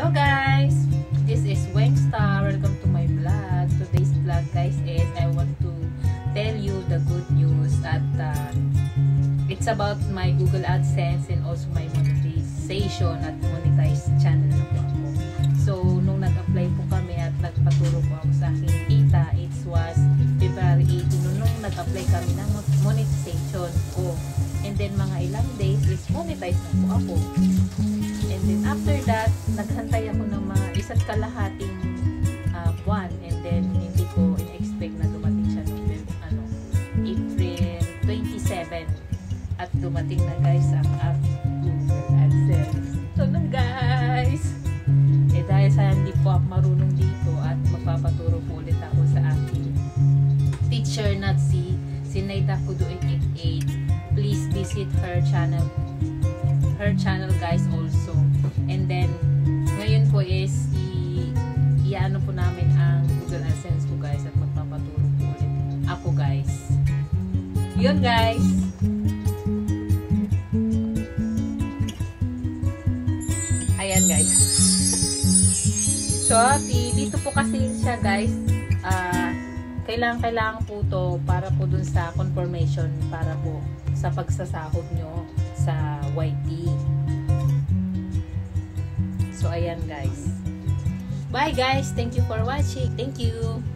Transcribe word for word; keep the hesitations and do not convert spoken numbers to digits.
Hello guys! This is Wengstar. Welcome to my vlog. Today's vlog guys is I want to tell you the good news at uh, it's about my Google AdSense and also my monetization at monetized channel na po ako. So, nung nag-apply po kami at nagpaturo po ako sa aking kita, it was February eighteenth nung nag-apply kami ng monetization ko. And then mga ilang days is monetized na po ako. And then after that, naghantay ako ng mga isa't kalahating uh, buwan. And then hindi ko in-expect na dumating siya noong ano, April twenty-seventh. At dumating na guys ang aking Google AdSense. So na guys! Eh dahil sa hindi po ako marunong dito at magpapaturo po ulit ako sa aking teacher na si Sinaida Kudo eight eight eight. Please visit her channel her channel guys also. And then ngayon po is i iano po namin ang Google AdSense ko guys at magpapaturo po ulit ako guys. Yun guys. Ayan guys. So dito po kasi siya guys. Ah uh, kailangan kailangan po to para po dun sa confirmation para po sa pagsasahod nyo sa Y T. So ayan guys. Bye guys. Thank you for watching. Thank you.